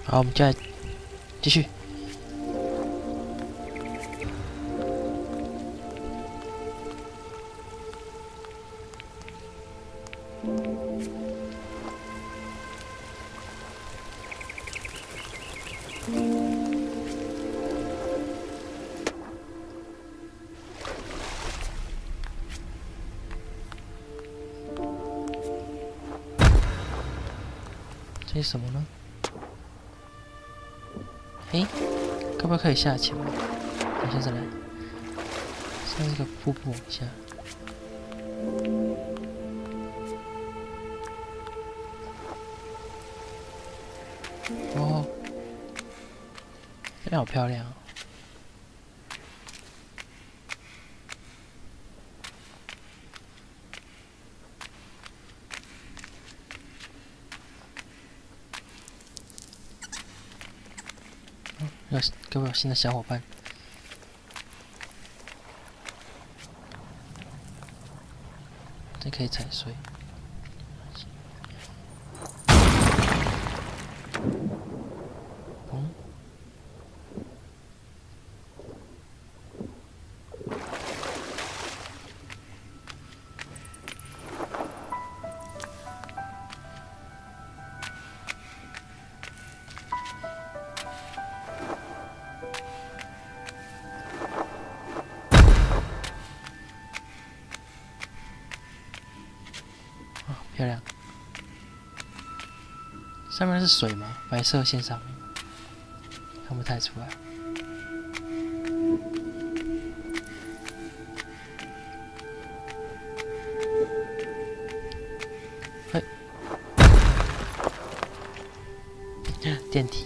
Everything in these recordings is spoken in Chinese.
好，我们再来继续。这是什么呢？诶，可不可以下潜？等一下再来。像这个瀑布往下。哦，这边好漂亮哦。各位有新的小伙伴，这可以踩碎。嗯，漂亮。上面是水吗？白色线上面，看不太出来。嘿，电梯。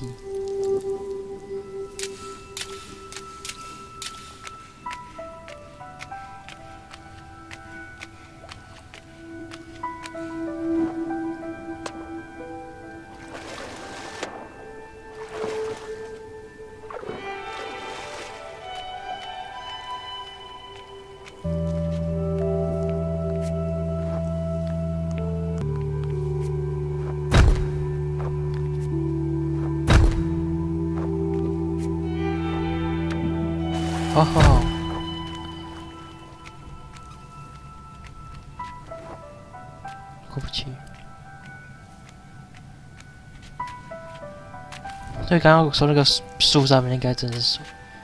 哦吼，过不去。所以刚刚说那个树上面应该真是水。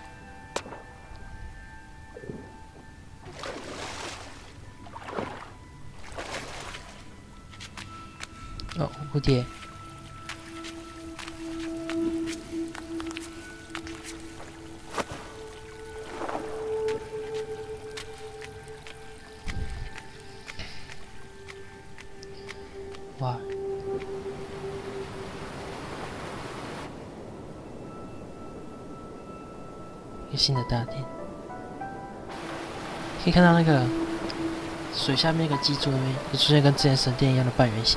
哦，蝴蝶。哇！一个新的大殿，可以看到那个水下面那个基柱那边，就出现跟之前神殿一样的半圆形。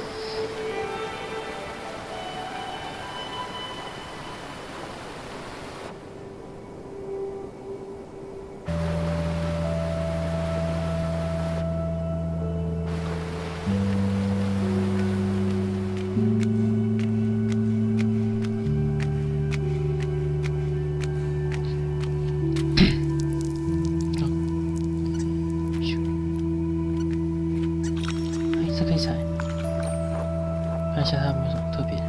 这可以踩，看一下它有没有什么特别的。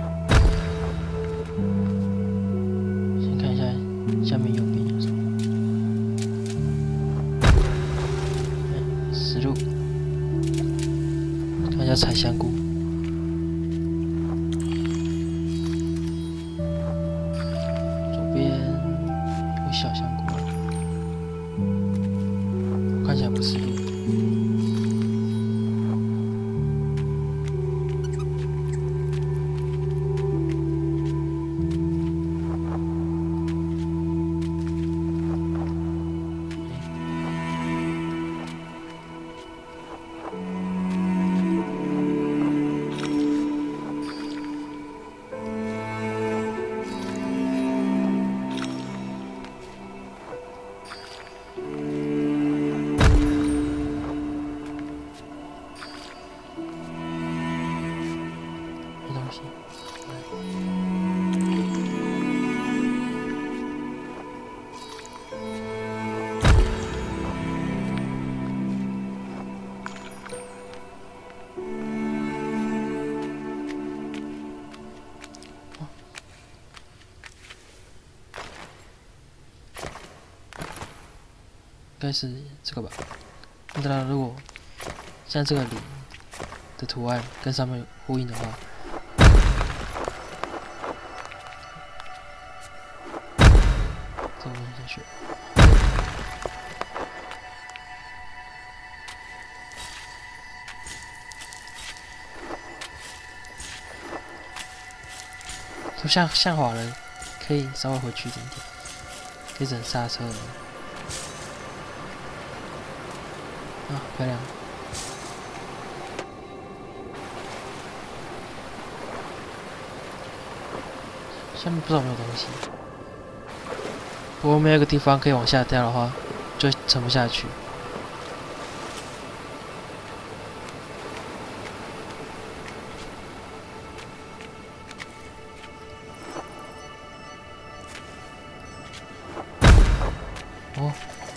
先看一下下面右边有什么。石路，看一下采香菇。左边有小香菇，看起来不是路。没东西。 该是这个吧。那当然，如果像这个零的图案跟上面呼应的话，这个下去。就像滑了，可以稍微回去一点点，可以整刹车了。啊，漂亮！下面不知道有没有东西，不过没有一个地方可以往下掉的话，就沉不下去。哦，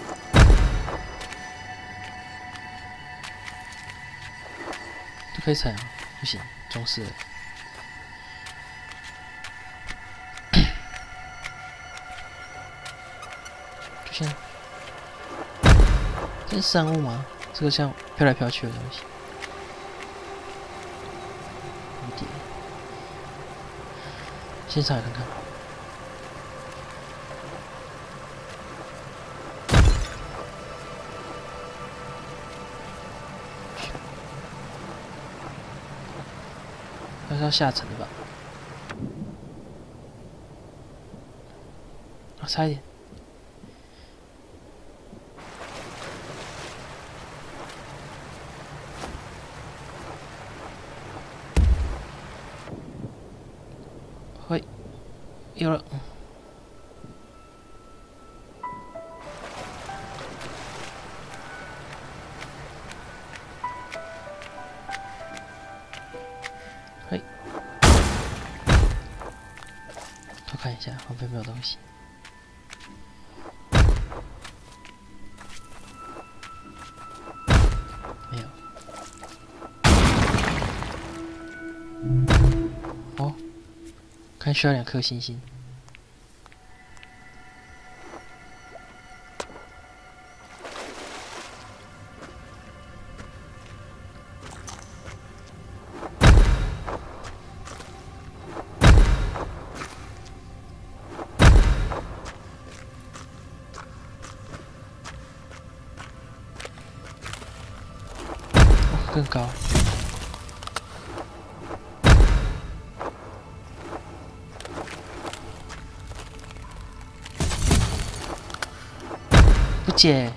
都可以踩啊，不行，装饰了。就像，这是生物吗？这个像飘来飘去的东西。蝴蝶，先上来看看。还是要下沉的吧？啊，差一点。会，有了。嘿，偷看一下旁边没有东西。没有。哦，看需要2颗星星。更高，不解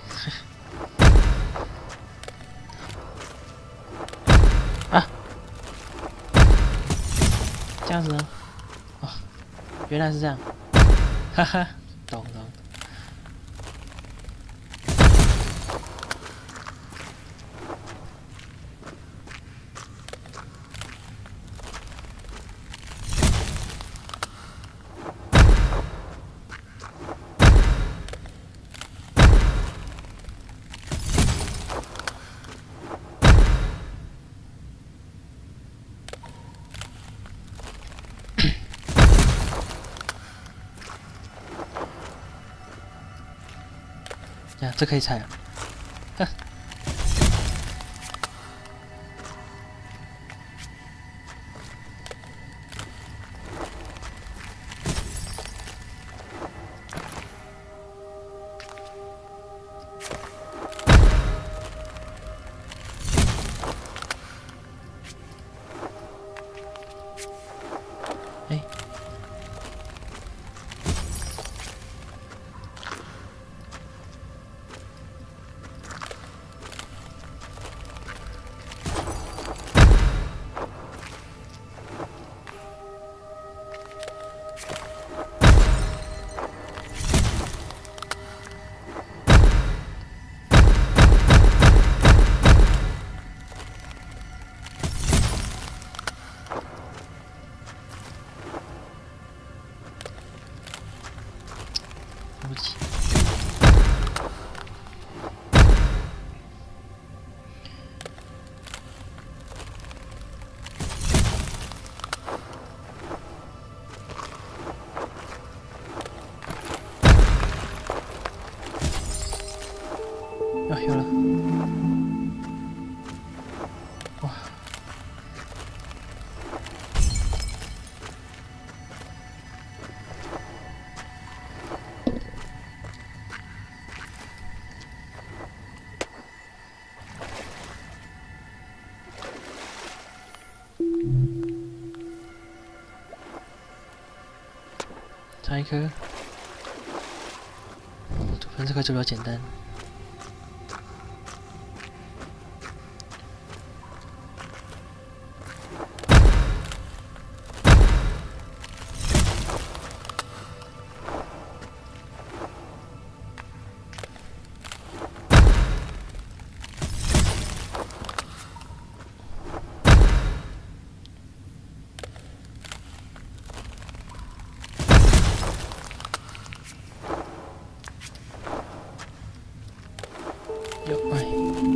啊，这样子呢？哦，原来是这样，哈哈，懂。呀，这可以踩啊！哼，哎。对不起。 差一颗。分这颗就比较简单。有哎，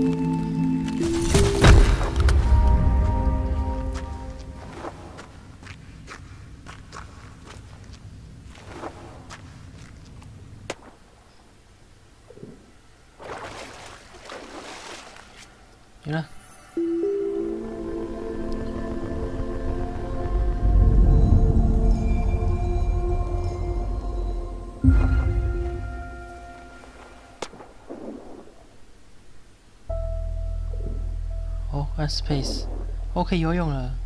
赢了。哦，按 space， 哦，可以游泳了。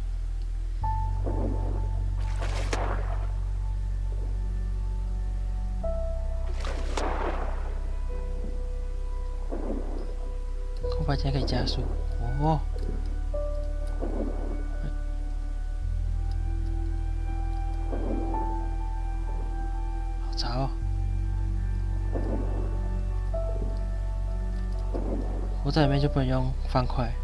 空白键可以加速。哦，好潮哦！我在里面就不能用方块。